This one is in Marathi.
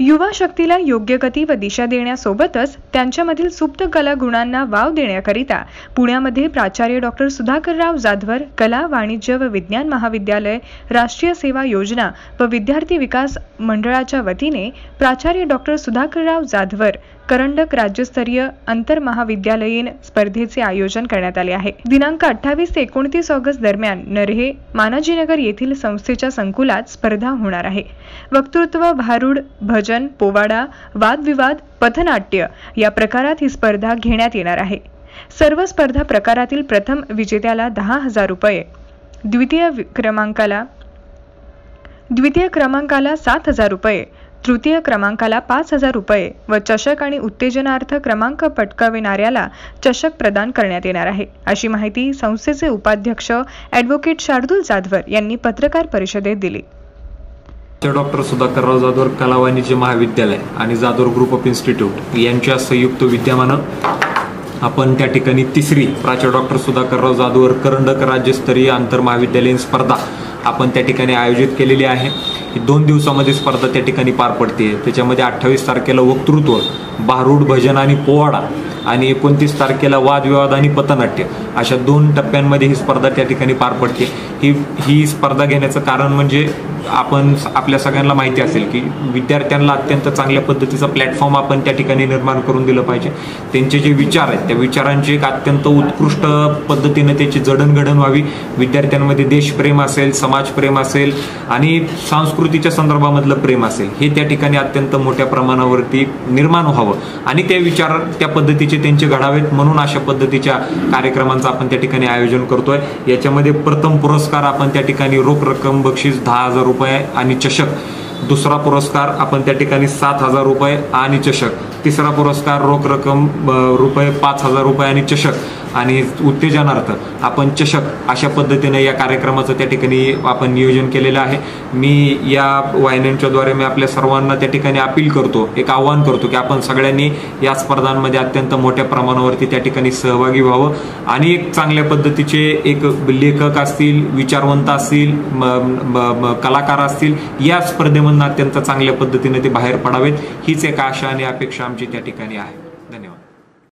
युवा शक्तीला योग्य गती व दिशा देण्यासोबतच त्यांच्यामधील सुप्त कला गुणांना वाव देण्याकरिता पुण्यामध्ये प्राचार्य डॉक्टर सुधाकरराव जाधवर कला, वाणिज्य व विज्ञान महाविद्यालय, राष्ट्रीय सेवा योजना व विद्यार्थी विकास मंडळाच्या वतीने प्राचार्य डॉक्टर सुधाकरराव जाधवर करंडक राज्यस्तरीय आंतर महाविद्यालयीन स्पर्धेचे आयोजन करण्यात आले आहे। दिनांक 28 ते 29 ऑगस्ट दरम्यान नरहे, मानाजीनगर येथील संस्थेच्या संकुलात स्पर्धा होणार आहे। वक्तृत्व, भारूड, भजन, पोवाडा, वादविवाद, पथनाट्य या प्रकारात ही स्पर्धा घेण्यात येणार आहे। सर्व स्पर्धा प्रकारातील प्रथम विजेत्याला 10,000 रुपये, द्वितीय क्रमांकाला 7,000 रुपये, तृतीय क्रमांकाला 5,000 रुपये व चषक आणि उत्तेजनार्थ क्रमांक पटकाविणाऱ्याला चषक प्रदान करण्यात येणार आहे, अशी माहिती संस्थेचे उपाध्यक्ष ॲडव्होकेट शार्दूल जाधवर यांनी पत्रकार परिषदेत दिली। डॉक्टर सुधाकरराव जाधवर कला वाणिज्य महाविद्यालय आणि जाधवर ग्रुप ऑफ इन्स्टिट्यूट यांच्या संयुक्त विद्यमानं आपण त्या ठिकाणी तिसरी प्राचार्य डॉक्टर सुधाकरराव जाधवर करंडक राज्यस्तरीय आंतर महाविद्यालयीन स्पर्धा आपण त्या ठिकाणी आयोजित केलेली आहे। 2 दिवसामध्ये स्पर्धा त्या ठिकाणी पार पडते। त्याच्यामध्ये 28 तारखेला वक्तृत्व, भारूड, भजन आणि पोवाडा आणि 29 तारखेला वादविवाद आणि पथनाट्य अशा 2 टप्प्यांमध्ये ही स्पर्धा त्या ठिकाणी पार पडते। ही स्पर्धा घेण्याचं कारण म्हणजे आपल्या सगळ्यांना माहिती असेल की विद्यार्थ्यांना अत्यंत चांगल्या पद्धतीचा प्लॅटफॉर्म आपण त्या ठिकाणी निर्माण करून दिलं पाहिजे। त्यांचे जे विचार आहेत त्या विचारांची एक अत्यंत उत्कृष्ट पद्धतीने त्याची जडणघडण व्हावी। विद्यार्थ्यांमध्ये देशप्रेम असेल, समाजप्रेम असेल आणि संस्कृतीच्या संदर्भामधलं प्रेम असेल, हे त्या ठिकाणी अत्यंत मोठ्या प्रमाणावरती निर्माण व्हावं आणि ते विचार त्या पद्धतीचे त्यांचे घडावेत म्हणून अशा पद्धतीच्या कार्यक्रमांचं आपण त्या ठिकाणी आयोजन करतोय। याच्यामध्ये प्रथम पुरस्कार आपण त्या ठिकाणी रोख रक्कम बक्षीस 10,000 रुपये आणि चषक, दुसरा पुरस्कार आपण त्या ठिकाणी 7,000 रुपये आणि चषक, तिसरा पुरस्कार रोख रक्कम रुपये 5,000 रुपये आणि चषक आणि उत्तेजनार्थ आपण चषक अशा पद्धतीने या कार्यक्रमाचं त्या ठिकाणी आपण नियोजन केलेलं आहे। मी या वाहिन्यांच्याद्वारे मी आपल्या सर्वांना त्या ठिकाणी अपील करतो, एक आव्हान करतो की आपण सगळ्यांनी या स्पर्धांमध्ये अत्यंत मोठ्या प्रमाणावरती त्या ठिकाणी सहभागी व्हावं आणि एक चांगल्या पद्धतीचे एक लेखक असतील, विचारवंत असतील, कलाकार असतील, या स्पर्धेमधून अत्यंत चांगल्या पद्धतीने ते बाहेर पडावेत, हीच एक आशा आणि अपेक्षा आमची त्या ठिकाणी आहे।